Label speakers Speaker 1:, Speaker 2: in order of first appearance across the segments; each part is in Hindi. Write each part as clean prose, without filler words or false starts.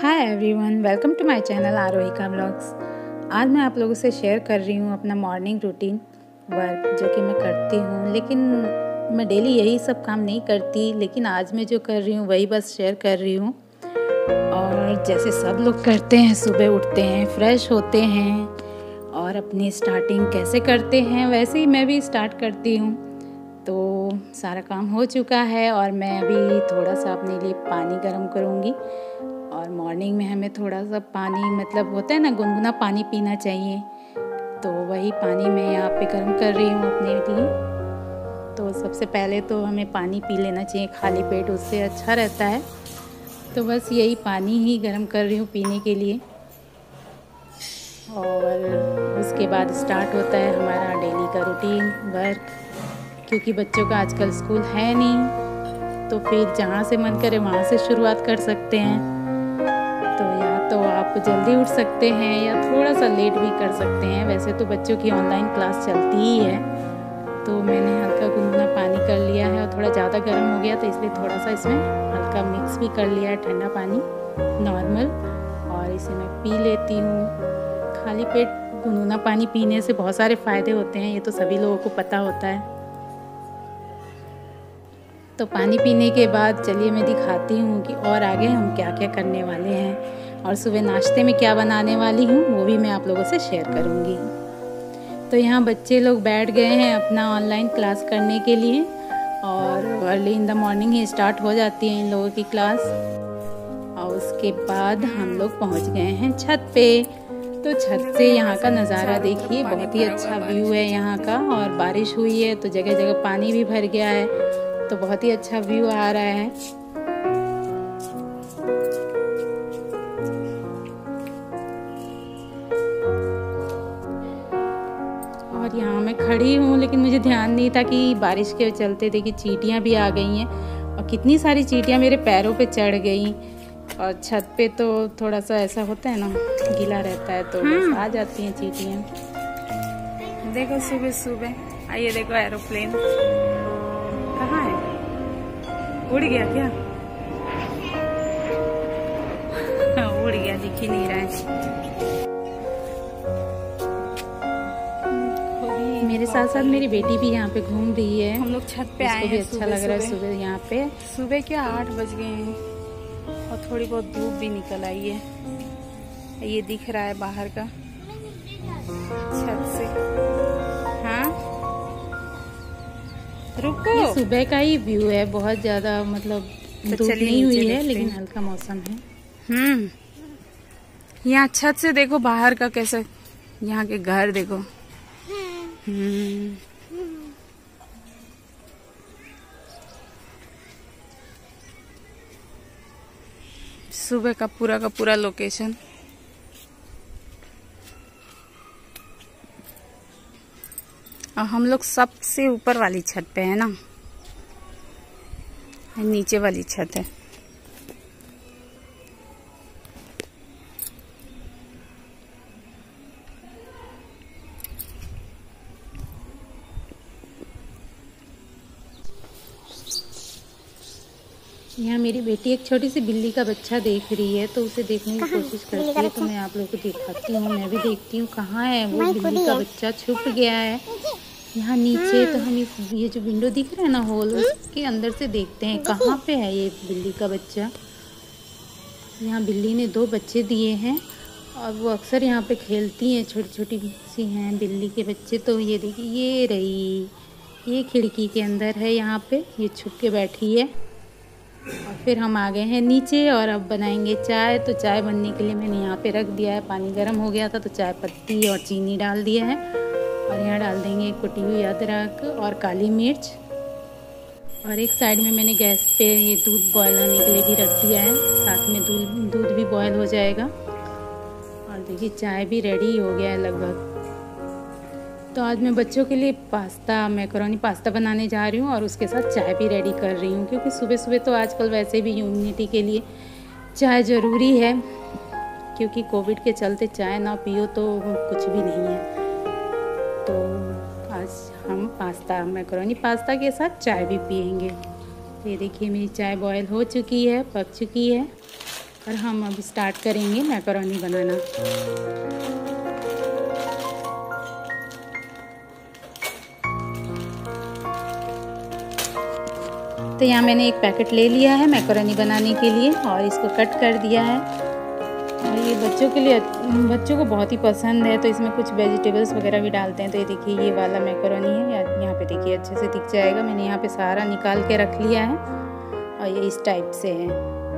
Speaker 1: Hi everyone, welcome to my channel Aarohika vlogs. आज मैं आप लोगों से शेयर कर रही हूँ अपना मॉर्निंग रूटीन वर्क जो कि मैं करती हूँ। लेकिन मैं डेली यही सब काम नहीं करती, लेकिन आज मैं जो कर रही हूँ वही बस शेयर कर रही हूँ। और जैसे सब लोग करते हैं, सुबह उठते हैं, फ्रेश होते हैं और अपनी स्टार्टिंग कैसे करते हैं वैसे ही मैं भी स्टार्ट करती हूँ। तो सारा काम हो चुका है और मैं अभी थोड़ा सा अपने लिए पानी गर्म करूँगी। और मॉर्निंग में हमें थोड़ा सा पानी मतलब होता है ना, गुनगुना पानी पीना चाहिए। तो वही पानी मैं यहाँ पे गर्म कर रही हूँ अपने लिए। तो सबसे पहले तो हमें पानी पी लेना चाहिए खाली पेट, उससे अच्छा रहता है। तो बस यही पानी ही गर्म कर रही हूँ पीने के लिए। और उसके बाद स्टार्ट होता है हमारा डेली का रूटीन वर्क, क्योंकि बच्चों का आजकल स्कूल है नहीं, तो फिर जहाँ से मन करे वहाँ से शुरुआत कर सकते हैं। तो या तो आप जल्दी उठ सकते हैं या थोड़ा सा लेट भी कर सकते हैं। वैसे तो बच्चों की ऑनलाइन क्लास चलती ही है। तो मैंने हल्का गुनगुना पानी कर लिया है और थोड़ा ज़्यादा गर्म हो गया तो इसलिए थोड़ा सा इसमें हल्का मिक्स भी कर लिया है ठंडा पानी नॉर्मल, और इसे मैं पी लेती हूँ। खाली पेट गुनगुना पानी पीने से बहुत सारे फ़ायदे होते हैं, ये तो सभी लोगों को पता होता है। तो पानी पीने के बाद चलिए मैं दिखाती हूँ कि और आगे हम क्या क्या करने वाले हैं और सुबह नाश्ते में क्या बनाने वाली हूँ वो भी मैं आप लोगों से शेयर करूँगी। तो यहाँ बच्चे लोग बैठ गए हैं अपना ऑनलाइन क्लास करने के लिए, और अर्ली इन द मॉर्निंग ही स्टार्ट हो जाती है इन लोगों की क्लास। और उसके बाद हम लोग पहुँच गए हैं छत पे। तो छत से यहाँ का नज़ारा देखिए, बहुत ही अच्छा व्यू है यहाँ का। और बारिश हुई है तो जगह जगह पानी भी भर गया है, तो बहुत ही अच्छा व्यू आ रहा है। और यहाँ मैं खड़ी हूँ, लेकिन मुझे ध्यान नहीं था कि बारिश के चलते देखिए चींटियाँ भी आ गई हैं, और कितनी सारी चींटियाँ मेरे पैरों पे चढ़ गई। और छत पे तो थोड़ा सा ऐसा होता है ना, गीला रहता है, तो बस आ जाती हैं चींटियाँ। देखो सुबह सुबह आइए, देखो एरोप्लेन कहाँ है, उड़ गया क्या? उड़ गया, दिख ही नहीं रहा है। मेरे साथ साथ मेरी बेटी भी यहाँ पे घूम रही है।
Speaker 2: हम लोग छत पे आए हैं,
Speaker 1: भी अच्छा लग रहा है सुबह यहाँ पे।
Speaker 2: सुबह क्या 8 बज गए हैं और थोड़ी बहुत धूप भी निकल आई है। ये दिख रहा है बाहर का छत से। हाँ रुको,
Speaker 1: ये सुबह का ही व्यू है, बहुत ज्यादा मतलब धूप नहीं हुई है, लेकिन हल्का मौसम है।
Speaker 2: यहाँ छत से देखो बाहर का कैसा, यहाँ के घर देखो। सुबह का पूरा लोकेशन। और हम लोग सबसे ऊपर वाली छत पे है ना, नीचे वाली छत है।
Speaker 1: यहाँ मेरी बेटी एक छोटी सी बिल्ली का बच्चा देख रही है, तो उसे देखने की कोशिश करती है। तो मैं आप लोगों को दिखाती हूँ, मैं भी देखती हूँ कहाँ है वो बिल्ली का बच्चा। छुप गया है यहाँ नीचे। तो हम ये जो विंडो दिख रहा है ना, होल, उसके अंदर से देखते हैं कहाँ पे है ये बिल्ली का बच्चा। यहाँ बिल्ली ने 2 बच्चे दिए हैं और वो अक्सर यहाँ पे खेलती हैं, छोटी छोटी सी हैं बिल्ली के बच्चे। तो ये देखिए, ये रही, ये खिड़की के अंदर है, यहाँ पे ये छुप के बैठी है। और फिर हम आ गए हैं नीचे और अब बनाएंगे चाय। तो चाय बनने के लिए मैंने यहाँ पे रख दिया है, पानी गर्म हो गया था तो चाय पत्ती और चीनी डाल दिया है। और यहाँ डाल देंगे कुटी हुई अदरक और काली मिर्च। और एक साइड में मैंने गैस पे ये दूध बॉयल होने के लिए भी रख दिया है, साथ में दूध भी बॉयल हो जाएगा। और देखिए चाय भी रेडी हो गया है लगभग। तो आज मैं बच्चों के लिए मैकरोनी पास्ता बनाने जा रही हूँ और उसके साथ चाय भी रेडी कर रही हूँ, क्योंकि सुबह सुबह तो आजकल वैसे भी इम्यूनिटी के लिए चाय ज़रूरी है, क्योंकि कोविड के चलते चाय ना पियो तो कुछ भी नहीं है। तो आज हम मैकरोनी पास्ता के साथ चाय भी पियेंगे। ये देखिए मेरी चाय बॉयल हो चुकी है, पक चुकी है। और हम अब स्टार्ट करेंगे मैकरोनी बनाना। तो यहाँ मैंने एक पैकेट ले लिया है मैकरोनी बनाने के लिए और इसको कट कर दिया है। और ये बच्चों को बहुत ही पसंद है, तो इसमें कुछ वेजिटेबल्स वगैरह भी डालते हैं। तो ये देखिए ये वाला मैकरोनी है, यहाँ पे देखिए अच्छे से दिख जाएगा। मैंने यहाँ पे सारा निकाल के रख लिया है और ये इस टाइप से है,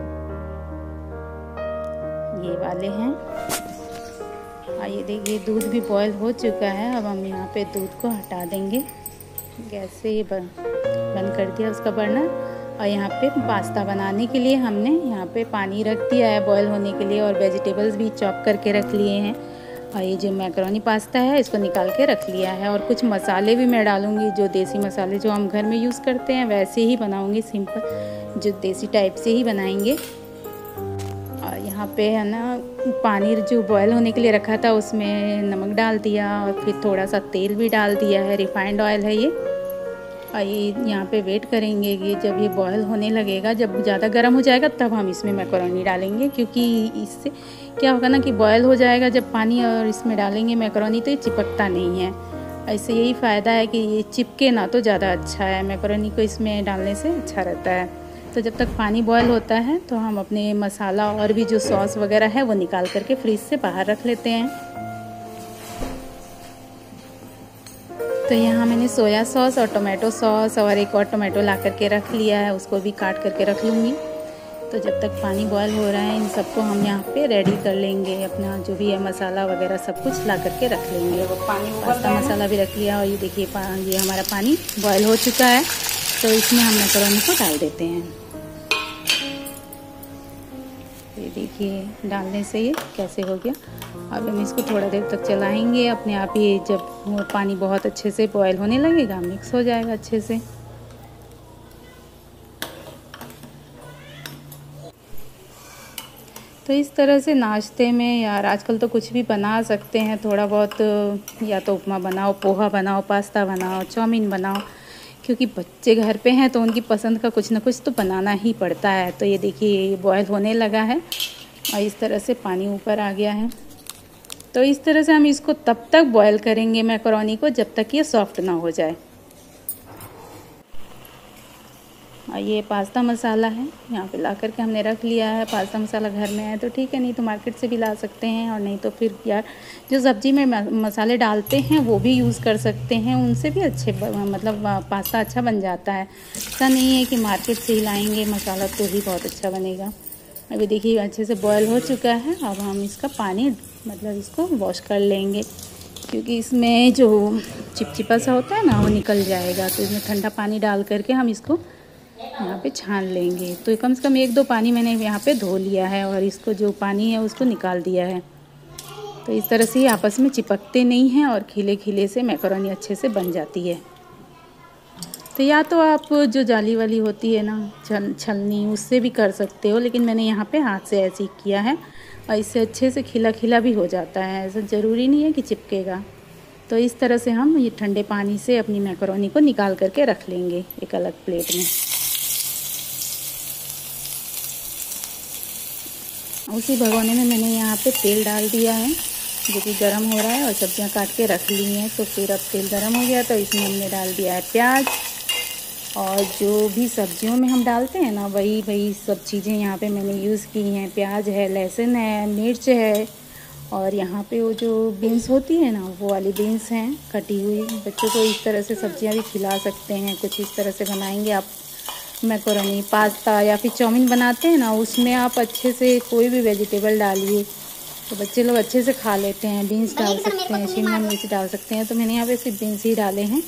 Speaker 1: ये वाले हैं। और ये देखिए दूध भी बॉयल हो चुका है। अब हम यहाँ पे दूध को हटा देंगे गैस से, ये बंद कर दिया उसका बर्नर। और यहाँ पे पास्ता बनाने के लिए हमने यहाँ पे पानी रख दिया है बॉयल होने के लिए, और वेजिटेबल्स भी चॉप करके रख लिए हैं। और ये जो मैकरोनी पास्ता है इसको निकाल के रख लिया है। और कुछ मसाले भी मैं डालूँगी, जो देसी मसाले जो हम घर में यूज़ करते हैं वैसे ही बनाऊँगी, सिंपल जो देसी टाइप से ही बनाएंगे। और यहाँ पे है ना पानी जो बॉयल होने के लिए रखा था उसमें नमक डाल दिया और फिर थोड़ा सा तेल भी डाल दिया है, रिफाइंड ऑयल है ये। और ये यहाँ पे वेट करेंगे कि जब ये बॉयल होने लगेगा, जब ज़्यादा गर्म हो जाएगा तब हम इसमें मैकरोनी डालेंगे, क्योंकि इससे क्या होगा ना कि बॉयल हो जाएगा जब पानी और इसमें डालेंगे मैकरोनी तो ये चिपकता नहीं है। ऐसे यही फ़ायदा है कि ये चिपके ना तो ज़्यादा अच्छा है, मैकरोनी को इसमें डालने से अच्छा रहता है। तो जब तक पानी बॉयल होता है तो हम अपने मसाला और भी जो सॉस वगैरह है वो निकाल करके फ्रिज से बाहर रख लेते हैं। तो यहाँ मैंने सोया सॉस और टोमेटो सॉस और एक और टोमेटो ला करके रख लिया है, उसको भी काट करके रख लूँगी। तो जब तक पानी बॉयल हो रहा है इन सबको हम यहाँ पे रेडी कर लेंगे, अपना जो भी है मसाला वगैरह सब कुछ ला करके रख लेंगे। पास्ता मसाला भी रख लिया। और ये देखिए ये हमारा पानी बॉयल हो चुका है, तो इसमें हम मैकरोनी को डाल देते हैं। ये देखिए डालने से ये कैसे हो गया। अब हम इसको थोड़ा देर तक चलाएंगे, अपने आप ही जब पानी बहुत अच्छे से बॉयल होने लगेगा मिक्स हो जाएगा अच्छे से। तो इस तरह से नाश्ते में यार आजकल तो कुछ भी बना सकते हैं थोड़ा बहुत, या तो उपमा बनाओ, पोहा बनाओ, पास्ता बनाओ, चाउमीन बनाओ, क्योंकि बच्चे घर पे हैं तो उनकी पसंद का कुछ ना कुछ तो बनाना ही पड़ता है। तो ये देखिए ये बॉयल होने लगा है और इस तरह से पानी ऊपर आ गया है। तो इस तरह से हम इसको तब तक बॉयल करेंगे मैकरोनी को जब तक ये सॉफ्ट ना हो जाए। और ये पास्ता मसाला है, यहाँ पे ला करके हमने रख लिया है। पास्ता मसाला घर में है तो ठीक है, नहीं तो मार्केट से भी ला सकते हैं, और नहीं तो फिर यार जो सब्ज़ी में मसाले डालते हैं वो भी यूज़ कर सकते हैं, उनसे भी अच्छे मतलब पास्ता अच्छा बन जाता है। ऐसा नहीं है कि मार्केट से ही लाएंगे मसाला तो ही बहुत अच्छा बनेगा। अभी देखिए अच्छे से बॉयल हो चुका है। अब हम इसका पानी मतलब इसको वॉश कर लेंगे, क्योंकि इसमें जो चिपचिपा सा होता है ना वो निकल जाएगा। तो इसमें ठंडा पानी डाल करके हम इसको यहाँ पे छान लेंगे। तो कम से कम 1-2 पानी मैंने यहाँ पे धो लिया है और इसको जो पानी है उसको निकाल दिया है। तो इस तरह से आपस में चिपकते नहीं हैं और खिले खिले से मैकरोनी अच्छे से बन जाती है। तो या तो आप जो जाली वाली होती है ना छलनी, उससे भी कर सकते हो, लेकिन मैंने यहाँ पे हाथ से ऐसे ही किया है और इससे अच्छे से खिला खिला भी हो जाता है। ऐसा ज़रूरी नहीं है कि चिपकेगा। तो इस तरह से हम ये ठंडे पानी से अपनी मैकरोनी को निकाल करके रख लेंगे एक अलग प्लेट में। उसी भगोने में मैंने यहाँ पे तेल डाल दिया है जो कि गर्म हो रहा है, और सब्जियाँ काट के रख ली हैं। तो फिर अब तेल गर्म हो गया तो इसमें हमने डाल दिया है प्याज, और जो भी सब्जियों में हम डालते हैं ना वही सब चीज़ें यहाँ पे मैंने यूज़ की हैं। प्याज है, लहसुन है, मिर्च है, और यहाँ पे वो जो बीन्स होती है ना वो वाली बीन्स हैं कटी हुई। बच्चों को इस तरह से सब्जियाँ भी खिला सकते हैं, कुछ इस तरह से बनाएंगे आप मैकरोनी, पास्ता या फिर चाउमीन बनाते हैं ना, उसमें आप अच्छे से कोई भी वेजिटेबल डालिए तो बच्चे लोग अच्छे से खा लेते हैं। बीन्स डाल सकते हैं, शिमला मिर्च डाल सकते हैं, तो मैंने यहाँ पे सिर्फ बीन्स ही डाले हैं।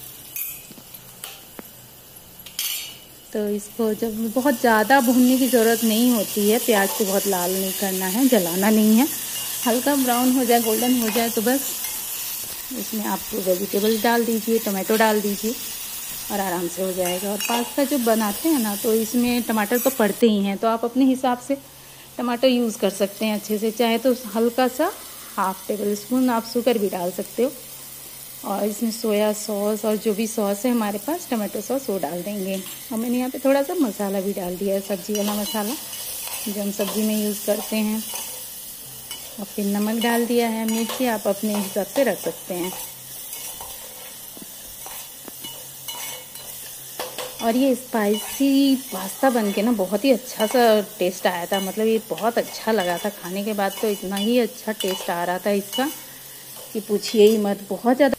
Speaker 1: तो इसको जब बहुत ज़्यादा भूनने की ज़रूरत नहीं होती है, प्याज को बहुत लाल नहीं करना है, जलाना नहीं है, हल्का ब्राउन हो जाए, गोल्डन हो जाए तो बस इसमें आप वेजिटेबल्स डाल दीजिए, टमाटो डाल दीजिए और आराम से हो जाएगा। और पास्ता जो बनाते हैं ना तो इसमें टमाटर तो पड़ते ही हैं, तो आप अपने हिसाब से टमाटर यूज़ कर सकते हैं अच्छे से। चाहे तो हल्का सा 1/2 टेबल स्पून आप शुगर भी डाल सकते हो। और इसमें सोया सॉस और जो भी सॉस है हमारे पास, टमाटो सॉस, वो डाल देंगे। और मैंने यहाँ पे थोड़ा सा मसाला भी डाल दिया है, सब्जी वाला मसाला, जो हम सब्जी में यूज़ करते हैं। और फिर नमक डाल दिया है, मिर्ची आप अपने हिसाब से रख सकते हैं। और ये स्पाइसी पास्ता बन के ना बहुत ही अच्छा सा टेस्ट आया था, मतलब ये बहुत अच्छा लगा था खाने के बाद। तो इतना ही अच्छा टेस्ट आ रहा था इसका कि पूछिए ही मत, बहुत ज़्यादा।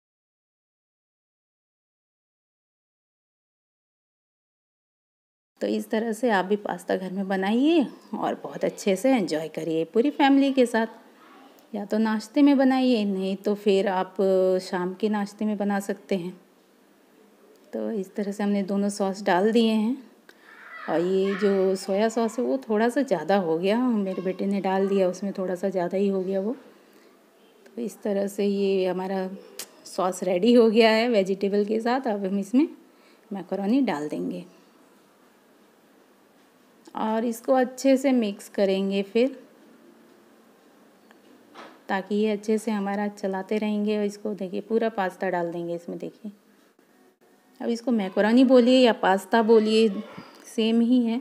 Speaker 1: तो इस तरह से आप भी पास्ता घर में बनाइए और बहुत अच्छे से एंजॉय करिए पूरी फैमिली के साथ। या तो नाश्ते में बनाइए, नहीं तो फिर आप शाम के नाश्ते में बना सकते हैं। तो इस तरह से हमने दोनों सॉस डाल दिए हैं। और ये जो सोया सॉस है वो थोड़ा सा ज़्यादा हो गया, मेरे बेटे ने डाल दिया उसमें, थोड़ा सा ज़्यादा ही हो गया वो। तो इस तरह से ये हमारा सॉस रेडी हो गया है वेजिटेबल के साथ। अब हम इसमें मैकरोनी डाल देंगे और इसको अच्छे से मिक्स करेंगे फिर, ताकि ये अच्छे से हमारा चलाते रहेंगे। और इसको देखिए पूरा पास्ता डाल देंगे इसमें, देखिए। अब इसको मैकरोनी बोलिए या पास्ता बोलिए, सेम ही है।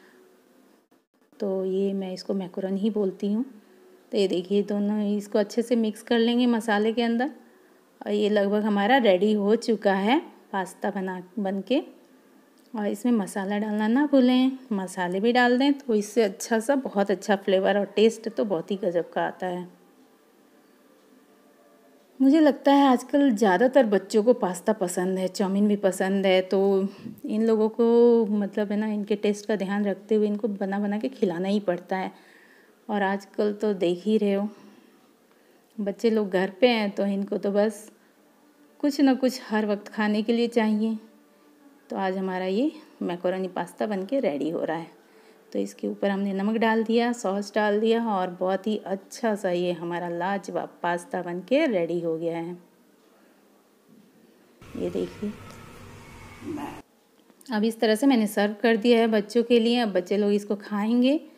Speaker 1: तो ये मैं इसको मैकरोनी ही बोलती हूँ। तो ये देखिए दोनों इसको अच्छे से मिक्स कर लेंगे मसाले के अंदर। और ये लगभग हमारा रेडी हो चुका है पास्ता बन के। और इसमें मसाला डालना ना भूलें, मसाले भी डाल दें तो इससे अच्छा सा बहुत अच्छा फ्लेवर और टेस्ट तो बहुत ही गजब का आता है। मुझे लगता है आजकल ज़्यादातर बच्चों को पास्ता पसंद है, चाउमीन भी पसंद है। तो इन लोगों को मतलब है ना, इनके टेस्ट का ध्यान रखते हुए इनको बना बना के खिलाना ही पड़ता है। और आजकल तो देख ही रहे हो, बच्चे लोग घर पे हैं तो इनको तो बस कुछ ना कुछ हर वक्त खाने के लिए चाहिए। तो आज हमारा ये मैकरोनी पास्ता बन के रेडी हो रहा है। तो इसके ऊपर हमने नमक डाल दिया, सॉस डाल दिया और बहुत ही अच्छा सा ये हमारा लाजवाब पास्ता बन के रेडी हो गया है। ये देखिए, अब इस तरह से मैंने सर्व कर दिया है बच्चों के लिए। अब बच्चे लोग इसको खाएंगे